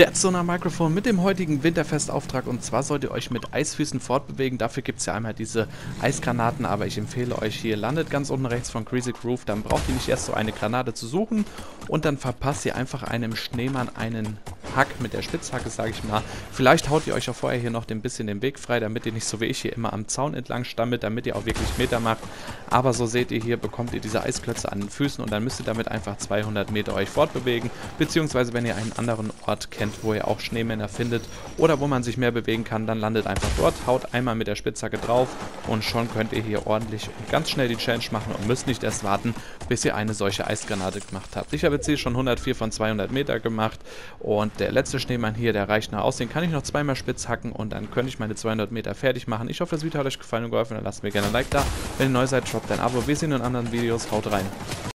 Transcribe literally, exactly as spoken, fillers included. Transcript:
Der Sonar Mikrofon mit dem heutigen Winterfestauftrag, und zwar sollt ihr euch mit Eisfüßen fortbewegen. Dafür gibt es ja einmal diese Eisgranaten, aber ich empfehle euch hier, landet ganz unten rechts von Greasy Groove, dann braucht ihr nicht erst so eine Granate zu suchen und dann verpasst ihr einfach einem Schneemann einen Hack mit der Spitzhacke, sage ich mal. Vielleicht haut ihr euch auch vorher hier noch ein bisschen den Weg frei, damit ihr nicht so wie ich hier immer am Zaun entlang stammelt, damit ihr auch wirklich Meter macht. Aber so seht ihr hier, bekommt ihr diese Eisklötze an den Füßen und dann müsst ihr damit einfach zweihundert Meter euch fortbewegen, beziehungsweise wenn ihr einen anderen Ort kennt, wo ihr auch Schneemänner findet oder wo man sich mehr bewegen kann, dann landet einfach dort, haut einmal mit der Spitzhacke drauf und schon könnt ihr hier ordentlich und ganz schnell die Challenge machen und müsst nicht erst warten, bis ihr eine solche Eisgranate gemacht habt. Ich habe jetzt hier schon hundertvier von zweihundert Meter gemacht und der letzte Schneemann hier, der reicht nach aus, den kann ich noch zweimal spitz hacken und dann könnte ich meine zweihundert Meter fertig machen. Ich hoffe, das Video hat euch gefallen und geholfen, dann lasst mir gerne ein Like da. Wenn ihr neu seid, droppt ein Abo. Wir sehen uns in anderen Videos, haut rein.